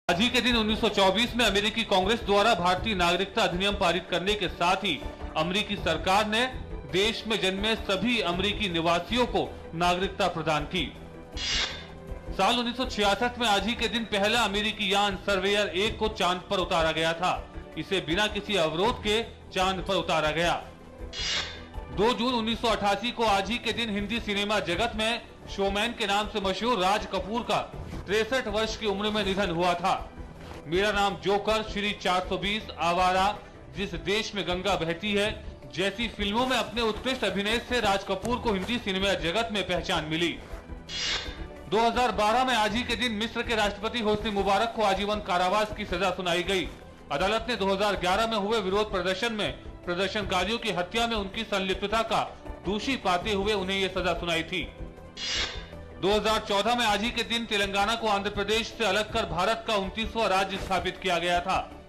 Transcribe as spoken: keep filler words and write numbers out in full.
आज ही के दिन उन्नीस सौ चौबीस में अमेरिकी कांग्रेस द्वारा भारतीय नागरिकता अधिनियम पारित करने के साथ ही अमेरिकी सरकार ने देश में जन्मे सभी अमेरिकी निवासियों को नागरिकता प्रदान की। साल उन्नीस सौ छियासठ में आज ही के दिन पहला अमेरिकी यान सर्वेयर एक को चांद पर उतारा गया था। इसे बिना किसी अवरोध के चांद पर उतारा गया। दो जून उन्नीस सौ अठासी को आज ही के दिन हिंदी सिनेमा जगत में शोमैन के नाम से मशहूर राज कपूर का तिरसठ वर्ष की उम्र में निधन हुआ था। मेरा नाम जोकर, श्री चार सौ बीस, आवारा, जिस देश में गंगा बहती है जैसी फिल्मों में अपने उत्कृष्ट अभिनय से राज कपूर को हिंदी सिनेमा जगत में पहचान मिली। दो हज़ार बारह में आज ही के दिन मिस्र के राष्ट्रपति होस्नी मुबारक को आजीवन कारावास की सजा सुनाई गई। अदालत ने दो हज़ार ग्यारह में हुए विरोध प्रदर्शन में प्रदर्शनकारियों की हत्या में उनकी संलिप्तता का दोषी पाते हुए उन्हें ये सजा सुनाई थी। दो हज़ार चौदह में आज ही के दिन तेलंगाना को आंध्र प्रदेश से अलग कर भारत का उनतीसवां राज्य स्थापित किया गया था।